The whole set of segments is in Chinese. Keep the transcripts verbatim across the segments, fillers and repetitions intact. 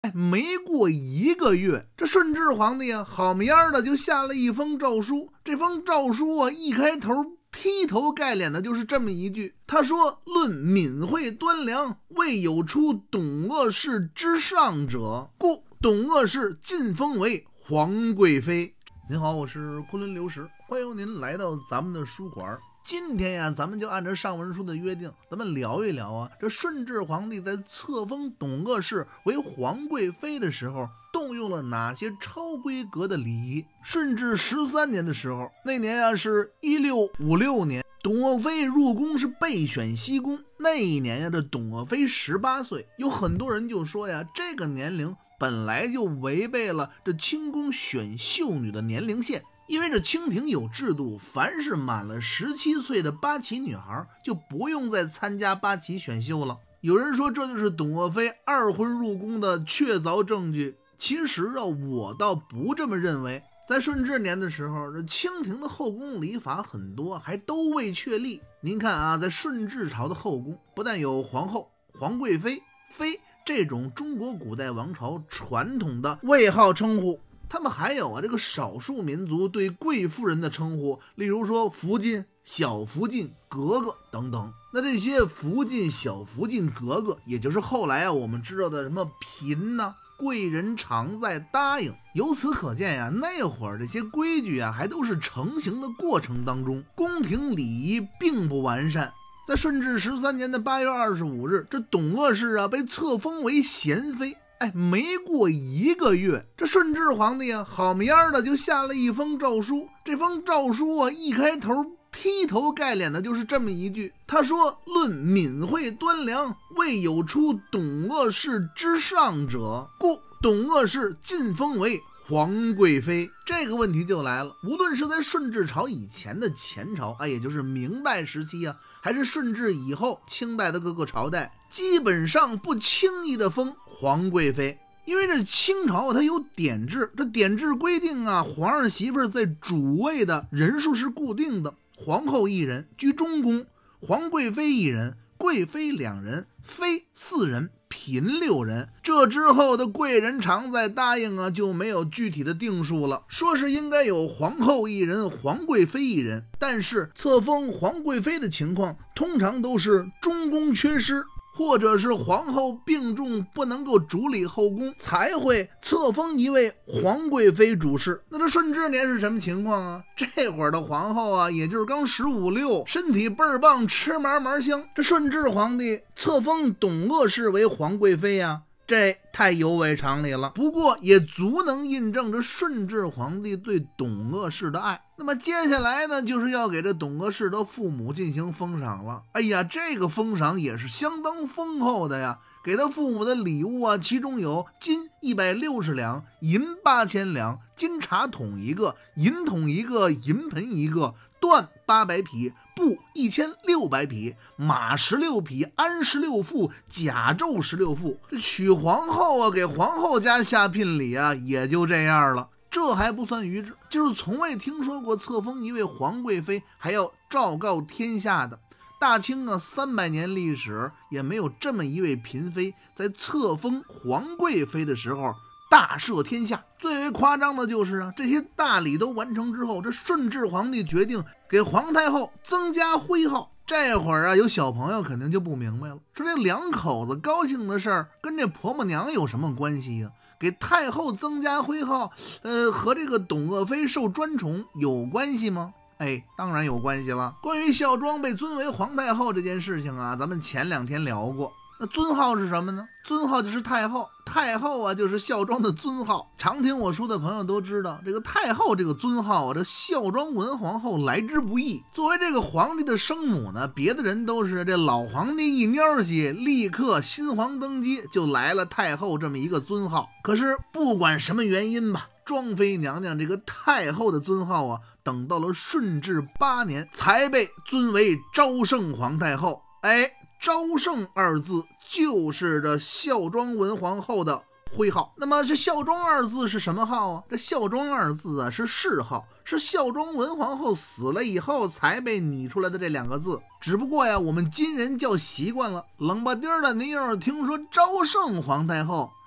哎，没过一个月，这顺治皇帝啊，好么样的就下了一封诏书。这封诏书啊，一开头劈头盖脸的就是这么一句，他说：“论敏惠端良，未有出董鄂氏之上者，故董鄂氏晋封为皇贵妃。”您好，我是昆仑流石，欢迎您来到咱们的书馆。今天呀，咱们就按照上文书的约定，咱们聊一聊啊，这顺治皇帝在册封董鄂氏为皇贵妃的时候，动用了哪些超规格的礼仪？顺治十三年的时候，那年啊是一六五六年，董鄂妃入宫是备选西宫。那一年呀，这董鄂妃十八岁，有很多人就说呀，这个年龄本来就违背了这清宫选秀女的年龄线。因为这清廷有制度，凡是满了十七岁的八旗女孩就不用再参加八旗选秀了。有人说这就是董鄂妃二婚入宫的确凿证据，其实啊，我倒不这么认为。在顺治年的时候，这清廷的后宫礼法很多还都未确立。您看啊，在顺治朝的后宫，不但有皇后、皇贵妃、妃这种中国古代王朝传统的位号称呼，他们还有啊这个少数民族对贵妇人的称呼，例如说福晋、小福晋、格格等等。那这些福晋、小福晋、格格，也就是后来啊我们知道的什么嫔呐、贵人常在答应。由此可见呀、啊，那会儿这些规矩啊还都是成型的过程当中，宫廷礼仪并不完善。在顺治十三年的八月二十五日，这董鄂氏啊被册封为贤妃。哎，没过一个月，这顺治皇帝啊，好么样的就下了一封诏书。这封诏书啊，一开头劈头盖脸的就是这么一句，他说：“论敏惠端良，未有出董鄂氏之上者，故董鄂氏晋封为皇贵妃。”这个问题就来了，无论是在顺治朝以前的前朝啊，也就是明代时期啊，还是顺治以后清代的各个朝代，基本上不轻易的封皇贵妃。因为这清朝它有典制，这典制规定啊，皇上媳妇在主位的人数是固定的，皇后一人居中宫，皇贵妃一人，贵妃两人，妃四人，嫔六人。这之后的贵人常在答应啊，就没有具体的定数了，说是应该有皇后一人，皇贵妃一人，但是册封皇贵妃的情况通常都是中宫缺失，或者是皇后病重不能够主理后宫，才会册封一位皇贵妃主事。那这顺治年是什么情况啊？这会儿的皇后啊，也就是刚十五六，身体倍儿棒，吃嘛嘛香。这顺治皇帝册封董鄂氏为皇贵妃呀、啊，这太有违常理了。不过也足能印证着顺治皇帝对董鄂氏的爱。那么接下来呢，就是要给这董鄂氏的父母进行封赏了。哎呀，这个封赏也是相当丰厚的呀。给他父母的礼物啊，其中有金一百六十两，银八千两，金茶桶一个，银桶一个，银盆一个，缎八百匹，布一千六百匹，马十六匹，鞍十六副，甲胄十六副。这娶皇后啊，给皇后家下聘礼啊，也就这样了。这还不算于之，就是从未听说过册封一位皇贵妃还要昭告天下的。大清啊，三百年历史也没有这么一位嫔妃在册封皇贵妃的时候大赦天下。最为夸张的就是啊，这些大礼都完成之后，这顺治皇帝决定给皇太后增加徽号。这会儿啊，有小朋友肯定就不明白了，说这两口子高兴的事儿跟这婆婆娘有什么关系呀、啊？给太后增加徽号，呃，和这个董鄂妃受专宠有关系吗？哎，当然有关系了。关于孝庄被尊为皇太后这件事情啊，咱们前两天聊过。那尊号是什么呢？尊号就是太后，太后啊就是孝庄的尊号。常听我书的朋友都知道，这个太后这个尊号啊，这孝庄文皇后来之不易。作为这个皇帝的生母呢，别的人都是这老皇帝一蔫西，立刻新皇登基，就来了太后这么一个尊号。可是不管什么原因吧，庄妃娘娘这个太后的尊号啊，等到了顺治八年才被尊为昭圣皇太后。哎，昭圣二字就是这孝庄文皇后的徽号。那么这孝庄二字是什么号啊？这孝庄二字啊是谥号，是孝庄文皇后死了以后才被拟出来的这两个字。只不过呀，我们今人叫习惯了，冷不丁的您要是听说昭圣皇太后，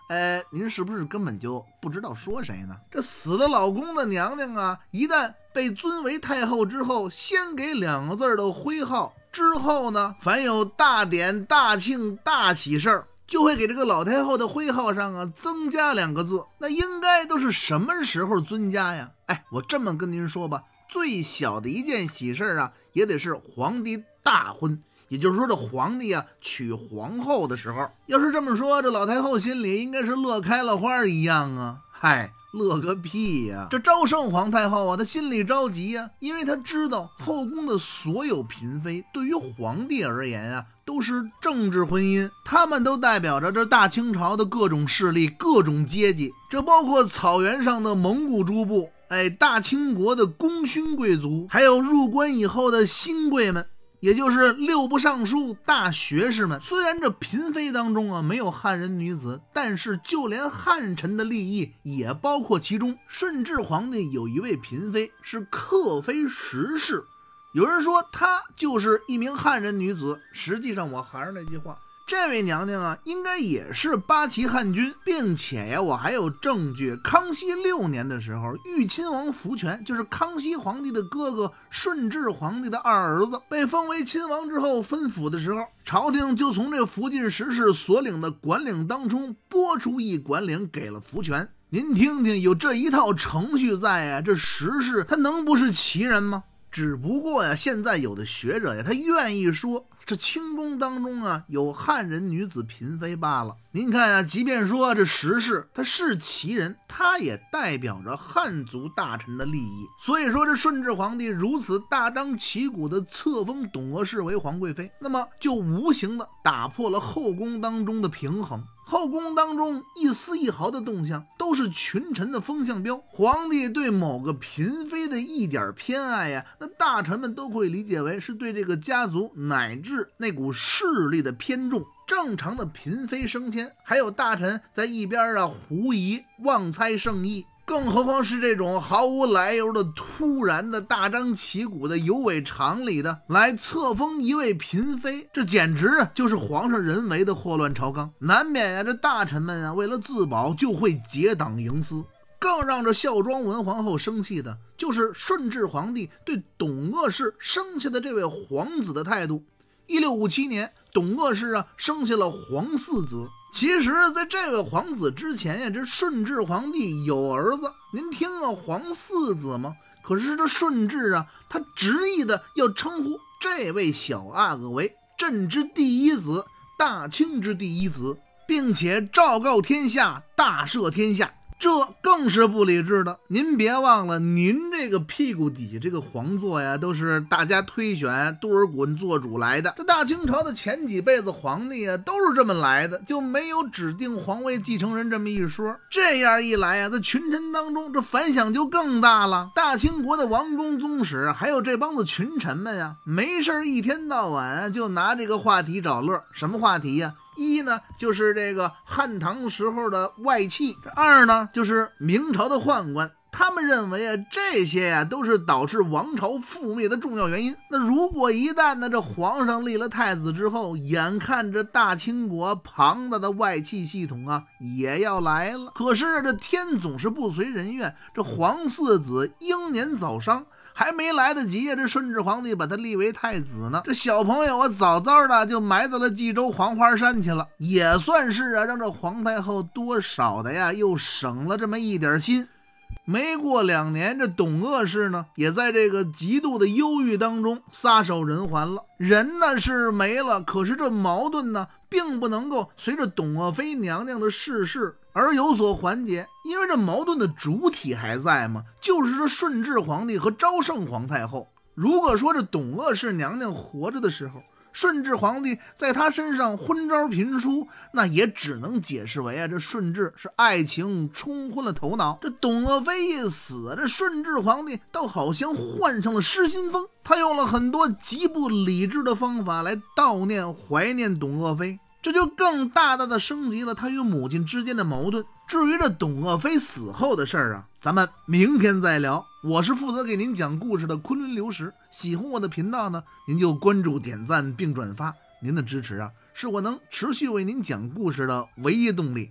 哎，您是不是根本就不知道说谁呢？这死了老公的娘娘啊，一旦被尊为太后之后，先给两个字的徽号，之后呢，凡有大典、大庆、大喜事儿，就会给这个老太后的徽号上啊增加两个字。那应该都是什么时候增加呀？哎，我这么跟您说吧，最小的一件喜事啊，也得是皇帝大婚。也就是说，这皇帝啊娶皇后的时候，要是这么说，这老太后心里应该是乐开了花一样啊！嗨，乐个屁呀！这昭圣皇太后啊，她心里着急呀、啊，因为她知道后宫的所有嫔妃对于皇帝而言啊，都是政治婚姻，他们都代表着这大清朝的各种势力、各种阶级，这包括草原上的蒙古诸部，哎，大清国的功勋贵族，还有入关以后的新贵们。也就是六部尚书大学士们。虽然这嫔妃当中啊没有汉人女子，但是就连汉臣的利益也包括其中。顺治皇帝有一位嫔妃是克妃石氏，有人说她就是一名汉人女子，实际上我还是那句话，这位娘娘啊，应该也是八旗汉军，并且呀，我还有证据。康熙六年的时候，裕亲王福全，就是康熙皇帝的哥哥，顺治皇帝的二儿子，被封为亲王之后分府的时候，朝廷就从这福晋石氏所领的管领当中拨出一管领给了福全。您听听，有这一套程序在啊，这石氏他能不是奇人吗？只不过呀，现在有的学者呀，他愿意说这清宫当中啊有汉人女子嫔妃罢了。您看啊，即便说这石氏他是奇人，他也代表着汉族大臣的利益。所以说这顺治皇帝如此大张旗鼓的册封董鄂氏为皇贵妃，那么就无形的打破了后宫当中的平衡。后宫当中一丝一毫的动向都是群臣的风向标，皇帝对某个嫔妃的一点偏爱呀，那大臣们都会理解为是对这个家族乃至那股势力的偏重。正常的嫔妃升迁，还有大臣在一边啊狐疑妄猜圣意，更何况是这种毫无来由的突然的大张旗鼓的有违常理的来册封一位嫔妃，这简直啊就是皇上人为的祸乱朝纲。难免呀、啊、这大臣们啊为了自保就会结党营私。更让这孝庄文皇后生气的就是顺治皇帝对董鄂氏生下的这位皇子的态度。一六五七年，董鄂氏啊生下了皇四子。其实在这位皇子之前呀，这顺治皇帝有儿子，您听啊，皇四子吗？可是这顺治啊，他执意的要称呼这位小阿哥为朕之第一子，大清之第一子，并且昭告天下，大赦天下。这更是不理智的。您别忘了，您这个屁股底下这个皇座呀，都是大家推选多尔衮做主来的。这大清朝的前几辈子皇帝啊，都是这么来的，就没有指定皇位继承人这么一说。这样一来啊，在群臣当中，这反响就更大了。大清国的王公宗室，还有这帮子群臣们呀，没事一天到晚就拿这个话题找乐。什么话题呀？一呢就是这个汉唐时候的外戚，二呢就是明朝的宦官。他们认为啊，这些呀、啊、都是导致王朝覆灭的重要原因。那如果一旦呢这皇上立了太子之后，眼看着大清国庞大的外戚系统啊也要来了，可是这天总是不随人愿，这皇四子英年早伤，还没来得及呀，这顺治皇帝把他立为太子呢，这小朋友啊早早的就埋到了冀州黄花山去了，也算是啊让这皇太后多少的呀又省了这么一点心。没过两年，这董鄂氏呢也在这个极度的忧郁当中撒手人寰了。人呢是没了，可是这矛盾呢并不能够随着董鄂妃娘娘的逝世而有所缓解，因为这矛盾的主体还在嘛，就是这顺治皇帝和昭圣皇太后。如果说这董鄂氏娘娘活着的时候，顺治皇帝在他身上昏招频出，那也只能解释为啊，这顺治是爱情冲昏了头脑。这董鄂妃一死，这顺治皇帝倒好像患上了失心疯，他用了很多极不理智的方法来悼念怀念董鄂妃，这就更大大的升级了他与母亲之间的矛盾。至于这董鄂妃死后的事儿啊，咱们明天再聊。我是负责给您讲故事的昆仑流石，喜欢我的频道呢，您就关注点赞并转发，您的支持啊是我能持续为您讲故事的唯一动力。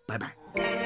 拜拜。